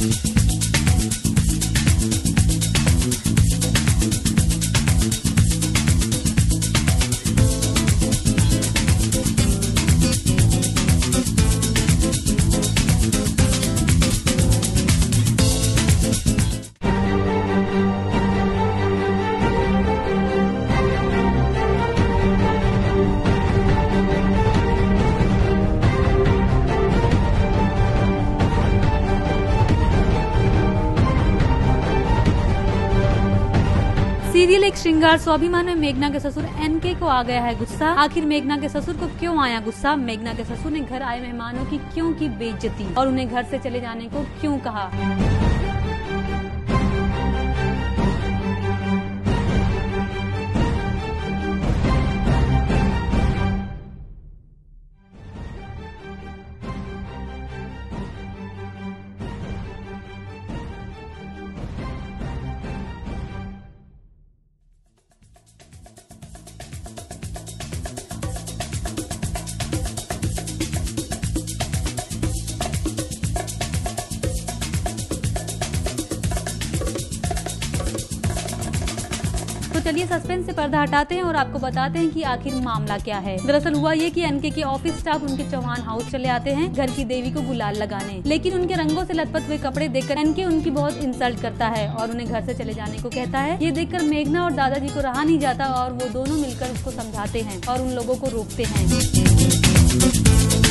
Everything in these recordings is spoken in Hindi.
सीरियल एक श्रृंगार स्वाभिमान में मेघना के ससुर एनके को आ गया है गुस्सा। आखिर मेघना के ससुर को क्यों आया गुस्सा? मेघना के ससुर ने घर आए मेहमानों की क्यों की बेइज्जती और उन्हें घर से चले जाने को क्यों कहा? तो चलिए सस्पेंस से पर्दा हटाते हैं और आपको बताते हैं कि आखिर मामला क्या है। दरअसल हुआ ये कि एनके के ऑफिस स्टाफ उनके चौहान हाउस चले आते हैं घर की देवी को गुलाल लगाने, लेकिन उनके रंगों से लथपथ हुए कपड़े देखकर एनके उनकी बहुत इंसल्ट करता है और उन्हें घर से चले जाने को कहता है। ये देखकर मेघना और दादाजी को रहा नहीं जाता और वो दोनों मिलकर उसको समझाते हैं और उन लोगों को रोकते हैं।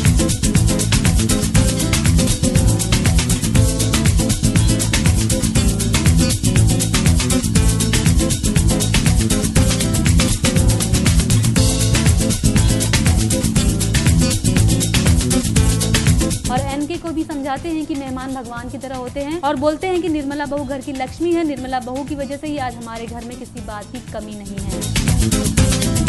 और एनके को भी समझाते हैं कि मेहमान भगवान की तरह होते हैं और बोलते हैं कि निर्मला बहू घर की लक्ष्मी है। निर्मला बहू की वजह से ही आज हमारे घर में किसी बात की कमी नहीं है।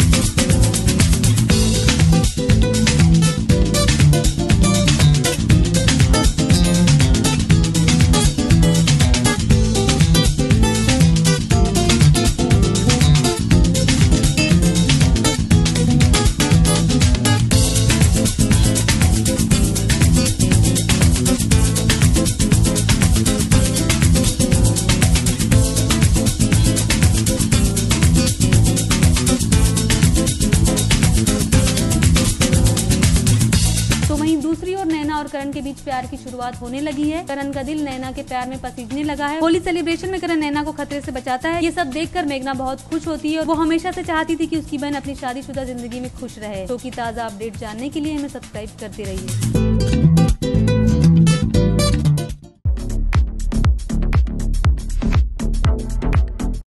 दूसरी ओर नैना और करण के बीच प्यार की शुरुआत होने लगी है। करण का दिल नैना के प्यार में पसीजने लगा है। होली सेलिब्रेशन में करण नैना को खतरे से बचाता है। ये सब देखकर मेघना बहुत खुश होती है और वो हमेशा से चाहती थी कि उसकी बहन अपनी शादीशुदा जिंदगी में खुश रहे। तो की ताज़ा अपडेट जानने के लिए हमें सब्सक्राइब करते रहिए।